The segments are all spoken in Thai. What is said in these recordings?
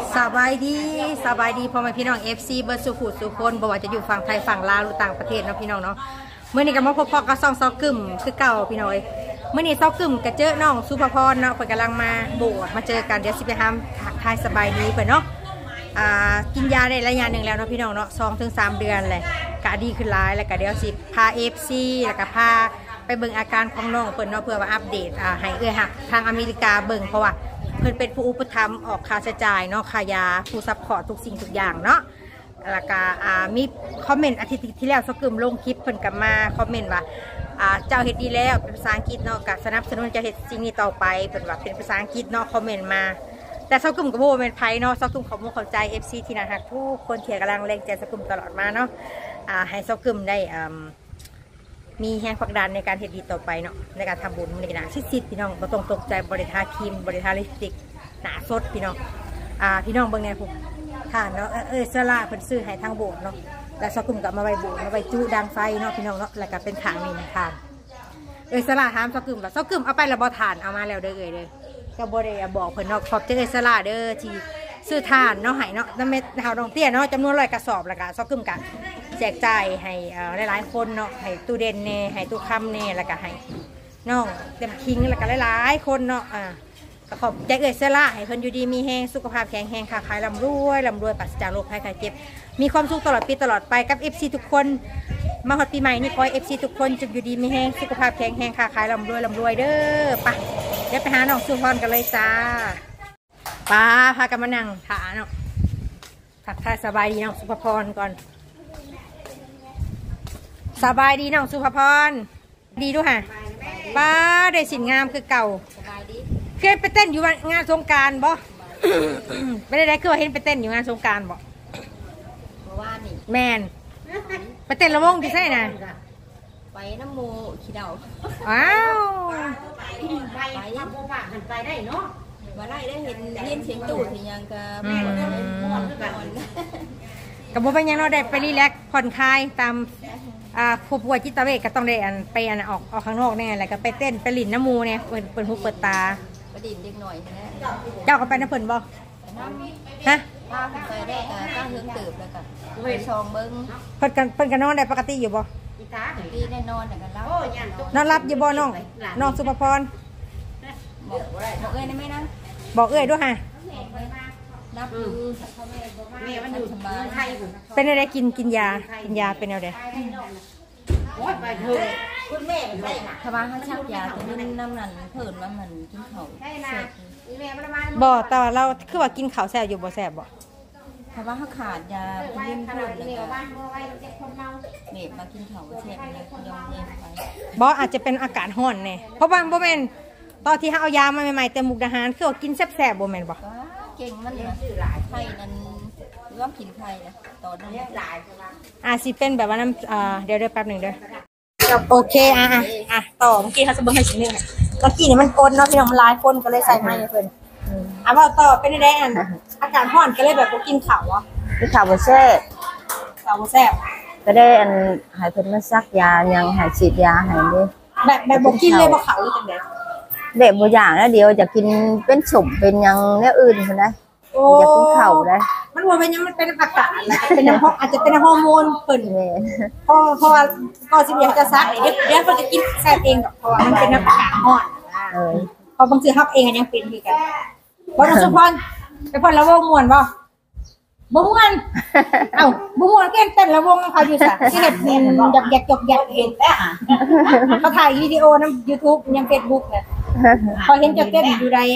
สบายดีพ่อแม่พี่น้อง FC เบิร์ดสุขุสุคนบอกว่าจะอยู่ฝั่งไทยฝั่งลาวหรือต่างประเทศเนาะพี่น้องเนาะเมื่อนี้ก็มาพบกับซองซอกึ่มคือเก่าพี่น้องเมื่อนี้ซอกึ่มก็เจอน้องสุภพรเนาะเพิ่นกำลังมาโบสถ์มาเจอกันเดี๋ยวสิไปทำทักทายสบายดีเพิ่นเนาะกินยาได้ระยะหนึ่งแล้วเนาะพี่น้องเนาะ2-3 เดือนเลยก็ดีขึ้นหลายแล้วก็เดี๋ยวสิพา FC แล้วก็พาไปเบิ่งอาการของน้องเพิ่นเนาะเพื่อว่าอัปเดตให้หักทางอเมริกาเบิ่งเพราะว่าเพิ่นเป็นผู้อุปถัมภ์ออกค่าใช้จ่ายเนาะค่ายาผู้ซัพพอร์ตทุกสิ่งทุกอย่างเนาะแล้วก็มีคอมเมนต์อาทิตย์ที่แล้วซอกึมลงคลิปเพิ่นกับมาคอมเมนต์ว่าเจ้าเฮ็ดดีแล้วเป็นภาษาอังกฤษเนาะก็สนับสนุนเจ้าเฮ็ดสิ่งนี้ต่อไปเพิ่นว่าเป็นภาษาอังกฤษเนาะคอมเมนต์มาแต่ซอกึมก็บ่แม่นไผเนาะซอกึมขอบคุณเข้าใจ FC ที่น่ารักทุกคนที่กำลังแรงใจซอกึมตลอดมาเนาะให้ซอกึมได้มีแรงผลักดันในการเฮ็ดดีต่อไปเนาะในการทำบุญในการซิดๆพี่น้องบ่ต้องตกใจบริทาครีมบริทาลิปสติกหนาสดพี่น้องพี่น้องเบิ่งแน่พวกทานเนาะสลาเพิ่นซื้อให้ทางโบสถ์เนาะแล้วซอกึมก็มาไว้โบสถ์มาไว้จุดังไฟเนาะพี่น้องเนาะแล้วก็เป็นถังนี่ทานสลาถามซอกึมว่าซอกึมเอาไปแล้วบ่ทานเอามาแล้วเด้อเด้อก็บ่ได้บอกเพิ่นเนาะขอบใจสลาเด้อที่ซื้อทานเนาะให้เนาะน้ำเม็ดเฮาดองเตี้ยเนาะจำนวน100 กระสอบแล้วก็ซอกึมก็แจกจ่ายให้หลายๆคนเนาะให้ตู้เด่นแน่ให้ตู้คำแน่แล้วก็ให้น้องเต็มคิงแล้วก็หลายๆคนเนาะขอบใจเสละให้เพิ่นอยู่ดีมีแห้งสุขภาพแข็งแรงค้าขายร่ำรวยปราศจากโรคภัยไข้เจ็บมีความสุขตลอดปีตลอดไปกับ FC ทุกคนมาฮอดปีใหม่นี่ขอให้ FC ทุกคนจะอยู่ดีมีแห้งสุขภาพแข็งแรงค้าขายร่ำรวยเด้อไปเดี๋ยวไปหาน้องสุพรกันเลยจ้าป้าพากันมานั่งถาเนาะทักทายสบายดีน้องสุภพรก่อนสบายดีน้องสุภพรดีด้วยฮะป้าได้สินงามคือเก่าเคยไปเต้นอยู่งานสงกรานต์บ่ ไม่ได้คือเห็นไปเต้นอยู่งานสงกรานต์บ่ว่านี่แมนไปเต้นระวงที่ใช่น่ะไปน้ำโมขี้เดาว้าวไปโมบ้าหันไปได้เนาะว่าได้เห็นเสียงตูดที่ยังกับกับโมเป็นยังเราได้ไปรีแลกผ่อนคลายตามผู้ป่วยจิตเวชก็ต้องได้ไปออกข้างนอกแน่อะไรก็ไปเต้นไปหลินน้ำมูเนี่ยเปิดหูเปิดตาไปดินเด็กหน่อยนะเจ้าก็ไปน้ำเพิ่นบ่ฮะป้าไปได้กับป้าเฮืองตืบเลยกับไปชองเบิ้งเพิ่นกันนอนได้ปกติอยู่บ่ดีแน่นอนแต่กันแล้วนอนรับอยู่บ่น้องสุภพรบอกเอ้ยได้ไหมนะบอกเอ้ยด้วยฮะรับอยู่แม่มันอยู่สบายเป็นอะไรกินยาเป็นอะไรคุณแม่เป็นไรถ้าว่าเขาชักยาตัวนี้น้ำมันเพิ่มว่ามันกินเขาบ่แต่เราคือว่ากินเขาแสบอยู่บ่แสบบ่ถ้าว่าเขาขาดยาตัวนี้เพิ่มเลยเด็กมากินเขาแสบเลยยอมเย็นไปบ่อาจจะเป็นอากาศร้อนเนี่ยเพราะบางบ่แม่นตอนที่เขาเอายามาใหม่ๆแต่มุกดาหารคือว่ากินแสบบ่แม่นบ่เก่งมันนะไข่นั้นร่วมกินไข่นะตอนนั้นสิเป็นแบบว่าน้ำเดี๋ยวแป๊บหนึ่งเด้อโอเคต่อเมื่อกี้เขาจะเบิ้งให้ชิ้นนึงเมื่อกี้นี่มันกลนเนาะพี่น้องมันลายคนก็เลยใส่ไม้เพิ่นว่าต่อเป็นได้อากาศร้อนก็เลยแบบกินข้าวอ่ะกินข้าวบ่แซ่บก็ได้ให้เพิ่นมาซักยายังให้ฉีดยาให้นี่แบบบ่กินเลยบ่ข้าวหรือจังได๋เด็กบ่อย่างแล้วเดียวจะกินเป็นสมเป็นยังแนวอื่นพุ่นได้อยากกินข้าวได้มันว่าเป็นยังมันเป็นอากาศเป็นน้ำอาจจะเป็นฮอร์โมนเปิ่นเพราะว่าพอสิเดียวจะซักเดี๋ยวเขาจะกินแซ่บเองกับเพราะว่ามันเป็นอากาศร้อนพอบางทีฮับเองยังเป็นคือกันเพราะน้องสุพรไปพอละวงม่วนบ่ม่วนบ่ม่วนเต้นละวงเขาอยู่ซะที่เฮ็ดแยกเห็นเขาถ่ายวิดีโอนำ YouTube ยัง Facebook เนี่ยพอเห็นจะเต้นอยู่ใด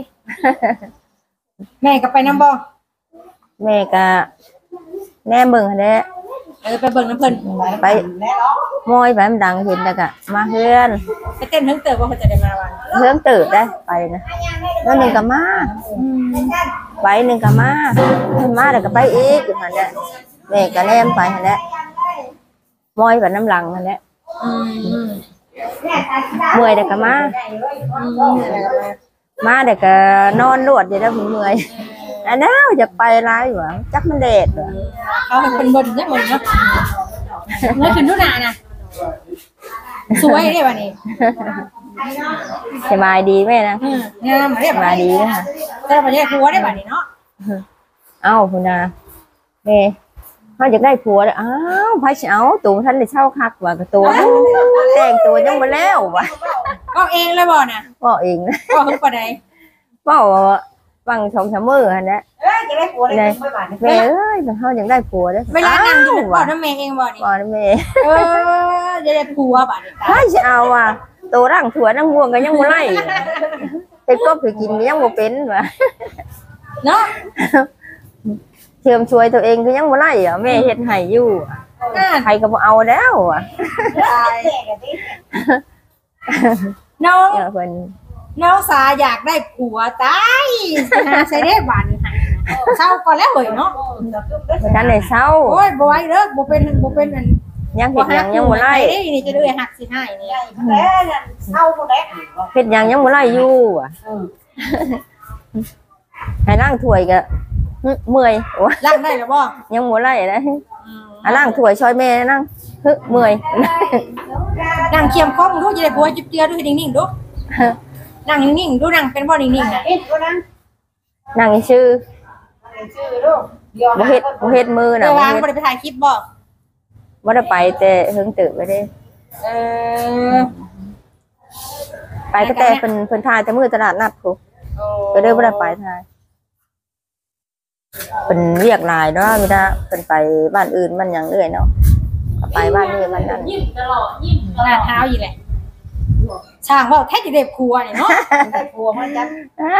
แม่ก็ไปน้ำบ่แม่ก็แม่เบิ่งแหละไปเบิ่งน้ำเพิ่นไปมอยไปมันดังเห็นแล้วก็มาเฮือนไปเต้นเฮิงเติบว่าเขาจะได้มาวันเฮืองตื่นได้ไปนะแล้วนึงก็มาไปนึงก็มาขึ้นมาแล้วก็ไปอีกอยู่หั่นแหละแม่ก็แนมไปหั่นแหละมอยไปน้ำหลังหั่นแหละเมื่อยแล้วก็มาเด็กก็นอนรวดอยู่แล้วเมื่อยน้าวจะไปไรวะจักมันเด็ดเขาเป็นบนเนี่ยมึงเนาะนี่คือนุ่นน่ะสวยได้ป่ะนี่สบายดีไหมนะงามเรียบร้อยดีนะคะแต่ประเทศครัวได้ป่ะนี่เนาะเอ้าพุ่นน่ะแม่เขาอยากได้ผัวเลยอ้าวไผสิเอาตัวท่านได้เช่าคักว่าก็ตัวแต่งตัวยังบ่แล้วว่ะก็เองเลยบ่น่ะบ่เองนะก็คือปานใดบ่ฟัง2-3มื้อหั่นแหละจะได้ผัวได้ไม่บาดแม่เอ้ยมันเฮาอยากได้ผัวเด้อเวลานั่งอยู่บ่ว่ะนำแม่เองบ่นี่บ่นะแม่จะได้ผัวบัดนี้ไผสิเอาว่ะตัวร่างถั่วนั่งง่วงก็ยังบ่ไล่เฮ็ดกบให้กินก็ยังบ่เป็นว่ะเนาะเชื่อมช่วยตัวเองก็ยังบ่ไล่อ่ะแม่เฮ็ดให้อยู่นั่นใครก็บ่เอาแล้วอ่ะน้องเดี๋ยวเพิ่นน้องสาอยากได้ผัวตายหาใส่ได้บัดนี้เศร้าก่อนแล้วเฮ้ยเนาะบ่ทันได้เศร้าโอ้ยบ่ไหวเด้อบ่เป็นอันยังเฮ็ดหยังยังบ่ไล่นี่จะด้วยหักสิให้นี่แล้วเศร้าคนแรกเฮ็ดหยังยังบ่ไล่อยู่อ่ะให้ล้างถ้วยก็เมื่อยโอ้ยล้างได้แล้วบ่ยังบ่ไล่นะอ่ะล้างถ้วยช่วยแม่นั่งเมื่อยนั่งเคียมข้องดูจะได้ผัวจุ๊บเจือดูให้นิ่งๆดูนั่งนิ่งๆดูนั่งเป็นบ่นิ่งๆน่ะก็นั่งนั่งชื่อชื่อลูกบ่เฮ็ดมือเดี๋น่ะยวบ่วางเฮ็ดบ่ได้ไปถ่ายคลิปบ่บ่ได้ไปแต่เฮิงตึกไปเด้เออไปก็แต่เพิ่นทายแต่มื้อตลาดนัดพุก็เลยบ่ได้ไปทายเพิ่นเรียกหลายเนาะเวลาเพิ่นไปบ้านอื่นมันหยังเอื้อยเนาะก็ไปบ้านนี้บ้านนั้นหน้าเท้าอีแหละช่างว่าแค่จะได้ผัวนี่เนาะได้ผัวมันจัง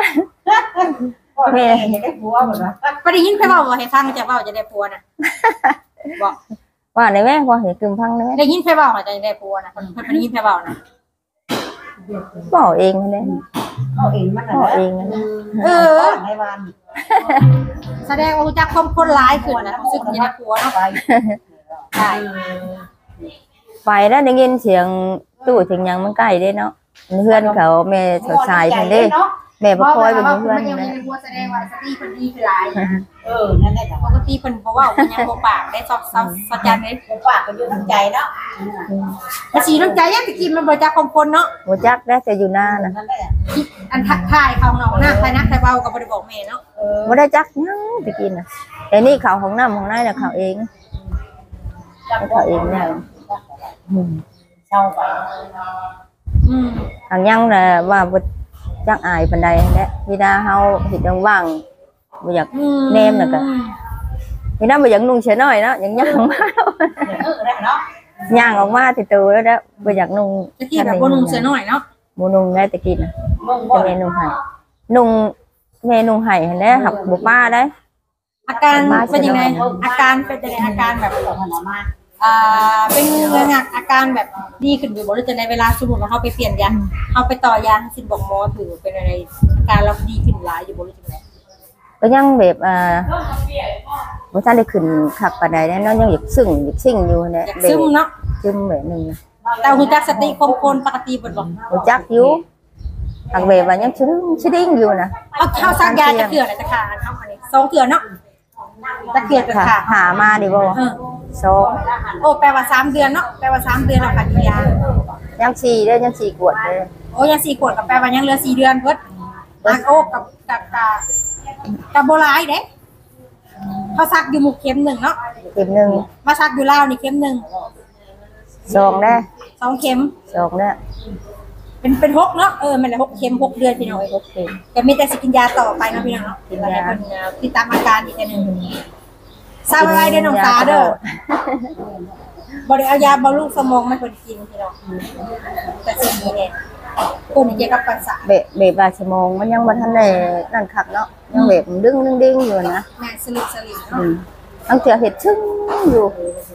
ได้ผัวหมดแล้วบ่ได้ยินไผเว้าว่าให้ฟังจะเว้าจะได้ผัวน่ะบ่ว่าได้แม่ว่าให้กึมพังได้แม่ได้ยินไผเว้าว่าจะได้ผัวน่ะเพิ่นบ่ได้ยินไผเว้านะบอกเองนั่นแหละเขาเองมันบอกเองนั่นแหละในวันแสดงว่ารู้จักคนร้ายขึ้นนะรู้สึกจะได้ผัวเนาะไปใช่ไปแล้วได้ยินเสียงตู้ถึงหยังมันใกล้เด้เนาะเพื่อนเขาแม่ชายเพิ่นเด้แม่บ่คอยเป็นเพื่อนมันยังนะมีผัวแสดงว่าสติเพิ่นดีคือหลายนั่นแหละปกติเพิ่นบ่เว้าเพิ่นยังบ่ปากได้ซอจันเด้ผมปากก็อยู่ทางใจเนาะภาษีน้ำใจยังตะกี้มันบ่จักของคนเนาะบ่จักได้แต่อยู่หน้าน่ะนั่นแหละอันทักทายเขาเนาะหน้าใครนักใครเว้าก็บ่ได้บอกแม่เนาะบ่ได้จักหยังตะกี้น่ะแต่นี่เขาของน้ำของนายน่ะเขาเองเขาเองเนี่ยเช่าไปทางยังน่ะว่าบ่จักอายปานใดแหละเวลาเฮาเฮ็ดว่างๆบ่อยากแนมน่ะก็เวลาบ่อยากนุ่งเสื้อน้อยเนาะยังย่างมาได้เนาะย่างออกมาติตัวแล้วนะบ่อยากนุ่งตะกี้แบบบ่นุ่งเสื้อน้อยเนาะบ่นุ่งได้ตะกี้น่ะมึงแต่แม่นุ่งให้นุ่งแม่นุ่งให้หั่นแหละหักบ่ป้าได้อาการเป็นยังไงอาการเป็นยังไงอาการแบบขนาดมาเป็นเงื้องักอาการแบบดีขึ้นอยู่บ่หรือจะในเวลาสมมุติว่าเฮาไปเปลี่ยนยาเฮาไปต่อยาสินบอกหมอถือเป็นอะไรอาการเราดีขึ้นหลายอยู่บ่หรือจังได๋ก็ยังแบบบ่ทันได้ขึ้นคักปานใดเนาะยังอยากซึ้งอยากซิ่งอยู่แหละอยากซึมเนาะซึมแบบนึงนะแต่ฮู้จักสติคมคนปกติเบิดบ่รู้จักอยู่หักแบบว่ายังชึดิ้งอยู่นะเอาซักยาจะเกลืออะไรจะขาเฮาอันนี้2เกลือเนาะจะเกลือจะค่ะขาหามาดิบ่สองโอ้แปลว่า3เดือนเนาะแปลว่า3เดือนเราขาดยายังสี่เด้อยังสี่กวดเด้อโอ้ยัง4ขวดกับแปลว่ายังเหลือ4เดือนเบิดโอ้กับบ่หลายเด้เขาซักอยู่หมู่เข็ม1เนาะเข็มหนึงมาซักอยู่ลาวนี่เข็ม1 สองเด้อ 2เข็มสองเด้อเป็น6เนาะมันละ6เข็ม6เดือนพี่น้องโอเคก็มีแต่สิกินยาต่อไปเนาะพี่น้องเนาะกินยาเพิ่นติดตามอาการอีกทีนึงทราบอะไรเด้อน้องตาเด้อบ่ได้เอายาบำรุงสมองมาเพิ่นกินพี่น้องแต่สิ่งนี้เนี่ยคนเกี่ยวกับประสาทแบบว่าชั่วโมงมันยังบ่ทันได้นั่นคักเนาะยังแบบดึงดิ้งอยู่นะแม่สลิดเนาะตั้งแต่เห็ดชึ้งอยู่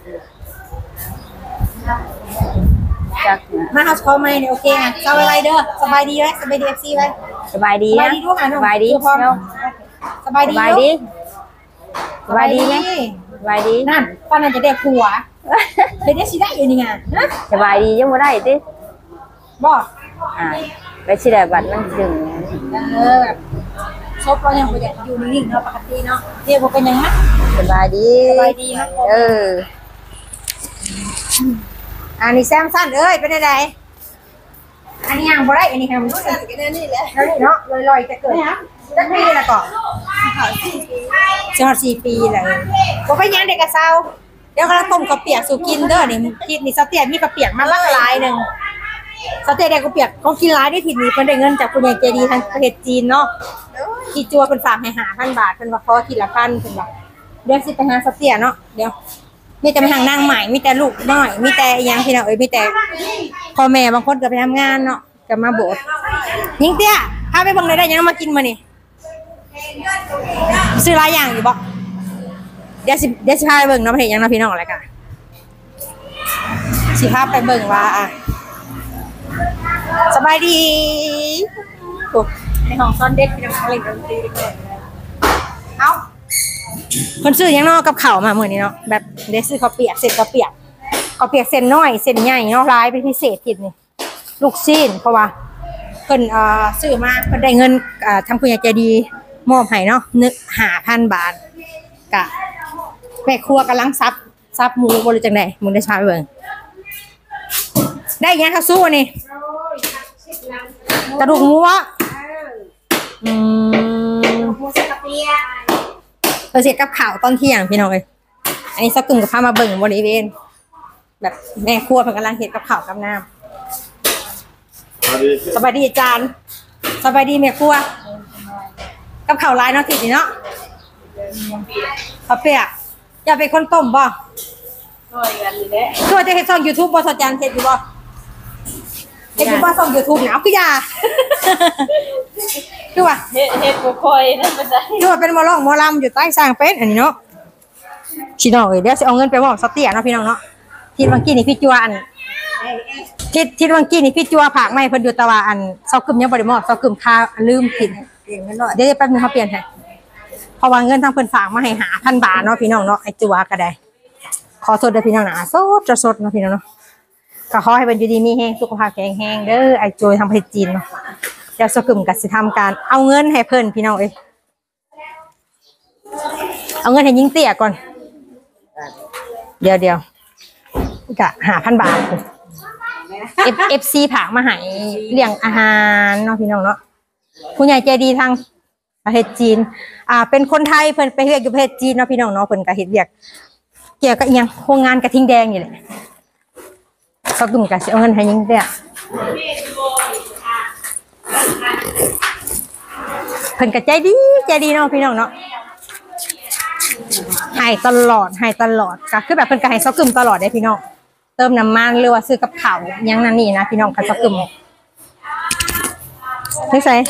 จักนะมาเฮาส์คอลใหม่เนี่ยโอเคอ่ะทราบอะไรเด้อสบายดีไหมสบายดี FC ไหมสบายดีสบายนะดีด้วยอ่ะสบายดีพร้อมเนาะสบายสดีบายดีสบายดีไหมสบายดีนั่นป้านั่นจะได้ผัวเฮ็ดได้สิได้อยู่นี่ไงฮะสบายดียังบ่ได้ติบ่ไปสิได้บัตรมันถึงแบบซบเรายังบ่อยากอยู่นิ่งๆเนาะปกติเนาะเดี๋ยวบ่เป็นหยังนะสบายดีสบายดีครับผม อันนี้แซมสั้นเอ้ยเป็นไงอันนี้ยังบ่ได้อันนี้ครับรู้สึกกันนี่แหละแล้วนี่เนาะลอยๆจะเกิดจักปีละก่อนจอด4 ปีเลยบ่ไปยังเด็กกะเซาเดี๋ยวกำลังต้มข้าวเปียกสู่กินเด้อนี่ทิศนี่สเตียมีข้าวเปียกมาบักหลายนึงสเตียได้ข้าวเปียกของกินหลายได้ทิศนี้เพิ่นได้เงินจากผู้ใหญ่ใจดีทางประเทศจีนเนาะที่จัวเพิ่นฝากให้5,000 บาทเพิ่นว่าขอทีละ 1,000 เพิ่นว่าเดี๋ยวสิไปหาสเตียเนาะเดี๋ยวมีแต่มาทางนางใหม่มีแต่ลูกน้อยมีแต่อีหยังพี่น้องมีแต่พ่อแม่บางคนก็ไปทำงานเนาะก็มาโบสถ์ยิงเตี้ยพาไปเบิ่งได้ยังมากินมื้อนี้ซื้อหลายอย่างอยู่บ่เดี๋ยวสิพาไปเบิ่งเนาะเฮ็ดหยังเนาะพี่น้องอะไรกันสิพาไปเบิ่งว่าสบายดีโอ้ในห้องซ่อนเด็กพี่น้องเล่นดนตรีด้วยเอ้าคนซื้อยังนอกกับข้าวมามื้อนี้เนาะแบบได้ซื้อข้าวเปียกเส้นน้อยเส้นใหญ่เนาะหลายเป็นพิเศษทิศนี่ลูกชิ้นเพราะว่าเพิ่นซื้อมาเพิ่นได้เงินทางผู้ใหญ่ใจดีมอบให้เนาะ5,000 บาทกะแม่ครัวกำลังซับหมูบ่รู้จังได๋มึงได้ชาไปเบิ่งได้ยังข้าวสู้นี่กระดูกหมูอ่ะหมูสกเปียเสร็จกับข้าวตอนเที่ยงพี่น้องเอ้ยอันนี้สักกึ่งกับพามาเบิ่งบริเวณแบบแม่ครัวเพิ่นกำลังเฮ็ดกับข้าวกับน้ำสบายดีอาจารย์สบายดีแม่ครัวกับข้าวหลายเนาะทิศนี่เนาะข้าวเปียกอย่าเป็นคนต้มบ่ช่วยกันนี่แหละช่วยจะเฮ็ดช่อง YouTube บ่สจันเฮ็ดอยู่บ่เฮ็ดอยู่บ่ช่อง YouTube หนาวคืออย่าคือว่าเฮ็ดบ่ค่อยนั่นบ่ได้คือว่าเป็นหมอร้องหมอลำอยู่ใต้สร้างเป็นอันนี้เนาะพี่น้องเอ้ยเดี๋ยวสิเอาเงินไปมอบสเตียเนาะพี่น้องเนาะที่เมื่อกี้นี่พี่จัวอันที่เมื่อกี้นี่พี่จัวฝากมาให้เพิ่นอยู่แต่ว่าอันเซากึมยังบ่ได้มอบเซากึมค่าลืมผิดเดี๋ยวแป๊บนึงเขาเปลี่ยนให้เพราะว่าเงินทางเพิ่นฝากมาให้5,000 บาทเนาะพี่น้องเนาะไอ้จัวก็ได้ขอโทษด้วยพี่น้องนะสดเนาะพี่น้องเนาะก็ขอให้เป็นอยู่ดีมีแห้งสุขภาพแข็งแรงเด้อไอ้โจยทางประเทศจีนเนาะเดี๋ยวสกึมก็สิทำการเอาเงินให้เพิ่นพี่น้องเอ้ยเอาเงินให้ยิงเตี้ยก่อนเดี๋ยวก็5,000 บาทFC ผากมาให้เลี้ยงอาหารเนาะพี่น้องเนาะผู้ใหญ่ใจดีทางประเทศจีนเป็นคนไทยเพิ่นไปเฮ็ดอยู่ประเทศจีนเนาะพี่น้องเนาะเพิ่นก็เฮ็ดเวียกเกี่ยวกับอีหยังโรงงานกระทิงแดงนี่แหละก็กลุ่มกันสิเอาเงินให้ยิงเด้อเพิ่นก็ใจดีเนาะพี่น้องเนาะให้ตลอดก็คือแบบเพิ่นก็ให้ซอกกึมตลอดเด้พี่น้องเติมน้ำมันหรือว่าซื้อกับข้าวยังนั่นนี่นะพี่น้องกับซอกกึมนี่ใส่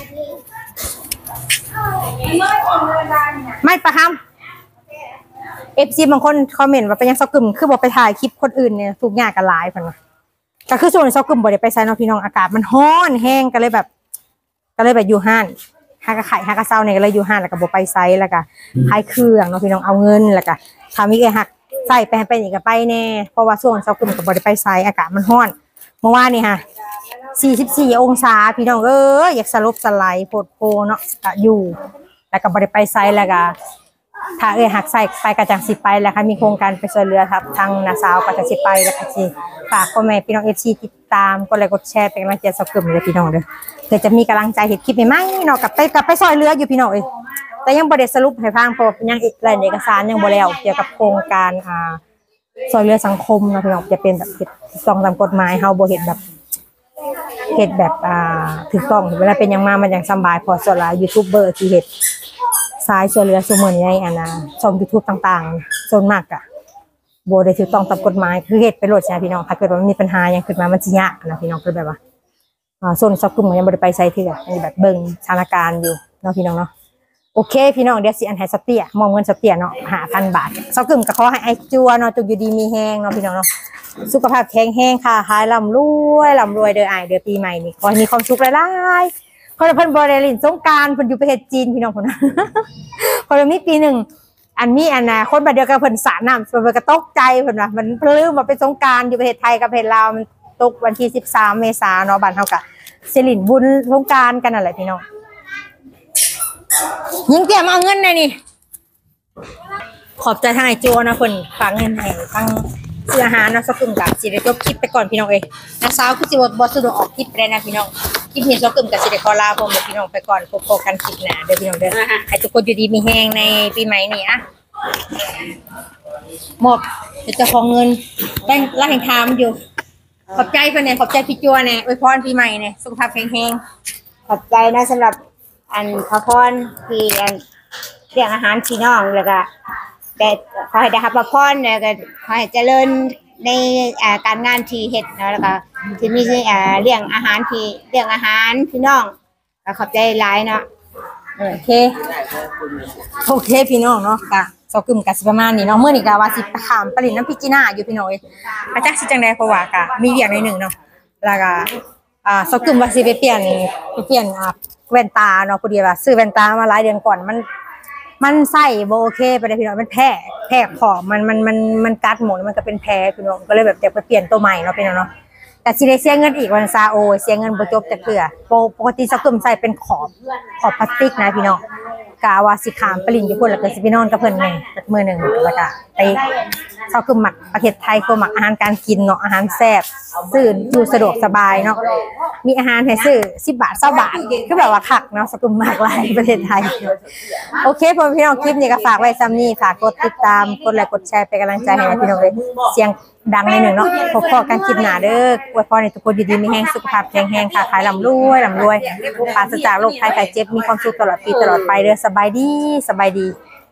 ไม่ประคำFC บางคนคอมเมนต์ว่าเป็นยังซอกกึมคือบ่ไปถ่ายคลิปคนอื่นเนี่ยทุกอย่างก็หลายเพิ่นว่าก็คือส่วนซอกกึมบ่ได้ไปไสเนาะพี่น้องอากาศมันร้อนแห้งก็เลยแบบอยู่ห้านหากะไข่หากะเซาเนี่ยก็เลยอยู่ห้านแล้วก็บ่ไปไสแล้วก็ขายเครื่องเนาะพี่น้องเอาเงินแล้วก็ถ้ามีหักใส่ไปให้ไปนี่ก็ไปแน่เพราะว่าส่วนซอกกึมก็บ่ได้ไปไสอากาศมันร้อนเมื่อวานนี่ค่ะ44 องศาพี่น้องอยากสลบสลายโพดโพเนาะก็อยู่แล้วก็บ่ได้ไปไสแล้วก็ถ้าหักใส่ไปกระจังสิไปแล้วค่ะมีโครงการไปช่วยเหลือครับทางนาสาวก็จะสิไปแล้วก็สิฝากพ่อแม่พี่น้อง FC ติดตามกดไลค์กดแชร์เป็นกำลังใจสักกึ่มเลยพี่น้องเด้อเพื่อจะมีกำลังใจเฮ็ดคลิปใหม่ๆเนาะกลับไปช่วยเหลืออยู่พี่น้องเอ้ยแต่ยังบ่ได้สรุปให้ฟังเพราะยังรายเอกสารยังบ่แล้วเกี่ยวกับโครงการช่วยเหลือสังคมเนาะพี่น้องจะเป็นแบบเฮ็ดต้องตามกฎหมายเฮาบ่เฮ็ดแบบถูกต้องเวลาเป็นหยังมามันยังสบายพอส่วนหลายยูทูบเบอร์ที่เฮ็ดสายช่วยเหลือซุมื้อนี้ช่อง YouTube ต่างๆส่วนมากอะบ่ได้ถูกต้องตามกฎหมายคือเฮ็ดไปโลดใช่พี่น้องถ้าเกิดว่ามันมีปัญหาหยังขึ้นมามันสิยากนะพี่น้องคือแบบว่าส่วนซอกกลุ่มยังบ่ได้ไปไสเทื่ออันนี้แบบเบิ่งสถานการณ์อยู่เนาะพี่น้องเนาะโอเคพี่น้องเดี๋ยวสิอันให้สเตียมอบเงินสเตียเนาะ 5,000 บาทซอกกลุ่มก็ขอให้ไอ้จัวเนาะจงอยู่ดีมีแฮงเนาะพี่น้องเนาะสุขภาพแข็งแรงค่ะหายร่ำรวยเด้ออ้ายเด้อปีใหม่นี่ขอให้มีความสุขหลายๆเพิ่นบ่ได้เล่นสงกรานต์เพิ่นอยู่ประเทศจีนพี่น้องเพิ่นพอมีปีหนึ่งอันมีคนบัดเดียวกับเพิ่นสาดน้ำเพิ่นก็ตกใจเพิ่นว่ามันลืมว่าเป็นสงกรานต์อยู่ประเทศไทยกับประเทศลาวมันตกวันที่13 เมษายนเนาะบ้านเฮาก็สิลิ้นบุญสงกรานต์กันนั่นแหละพี่น้องยิงเตรียมเอาเงินได้นี่ขอบใจทางไอ้จัวนะเพิ่นฝากเงินให้ตั้งซื้ออาหารเนาะสักกลุ่มก็สิได้จบคลิปไปก่อนพี่น้องเอ้ยนะสาวคือสิบ่สะดวกออกคลิปได้นะพี่น้องคลิปนี้ซอกกึ่มกับสิเดคอลาผมพี่น้องไปก่อนพบกันคลิปหน้าเด้อพี่น้องเด้อให้ทุกคนอยู่ดีมีแฮงในปีใหม่นี้อะหมอบเจ้าของเงินแป้งล่าแห่งทามอยู่ขอบใจเพื่อนเนี่ยขอบใจพี่จัวเนี่ยอวยพรปีใหม่เนี่ยสุขภาพแข็งแรงขอบใจนะสำหรับอันพระพรที่อันเรื่องอาหารพี่น้องแล้วก็แต่ขอให้ได้รับพระพรแล้วก็ขอให้เจริญในการงานที่เฮ็ดเนาะแล้วก็ที่มีเรื่องอาหารที่เรื่องอาหารพี่น้องก็ขอบใจหลายเนาะโอเคพี่น้องเนาะกะซอกึมกะสิประมาณนี้เนาะมื้อนี้กะว่าสิไปขามปริญน้ำพิจินาอยู่พี่น้องเอ้ยอาจักสิจังได๋เพราะว่ากะมีเวียกหน่อยหนึงเนาะแล้วก็ซอกึมว่าสิไปเปลี่ยนแว่นตาเนาะพอดีว่าซื้อแว่นตามาหลายเดือนก่อนมันใส่บ่โอเคไปเลยพี่น้องมันแพ้ขอบมันกัดหมดมันก็เป็นแผลพี่น้องก็เลยแบบอยากไปเปลี่ยนตัวใหม่เนาะพี่น้องเนาะแต่สิได้เสียเงินอีกวันซาโอเสียเงินบ่จบจักเทื่อปกติซอกึมใส่เป็นขอบพลาสติกนะพี่น้องกะว่าสิขามปริญอยู่พุ่นแล้วก็สิไปนอนกับเพิ่นแหน่มื้อนึงแล้วก็ไปซอกึมมักประเทศไทยก็มักอาหารการกินเนาะอาหารแซ่บซื้ออยู่สะดวกสบายเนาะมีอาหารให้ซื้อ10 บาท20 บาทคือแบบว่าคักเนาะซอกึมมากหลายประเทศไทยโอเคพ่อพี่น้องคลิปนี้ก็ฝากไว้ซ้ำนี้ฝากกดติดตามกดไลค์กดแชร์เป็นกำลังใจให้พี่น้องเลยเสียงดังในหนึ่งเนาะพบกันคลิปหน้าเด้ออวยพรให้ทุกคนดีๆมีแห้งสุขภาพแข็งแรงค่ะขายร่ำรวยปราศจากโรคภัยไข้เจ็บมีความสุขตลอดปีตลอดไปเด้อสบายดี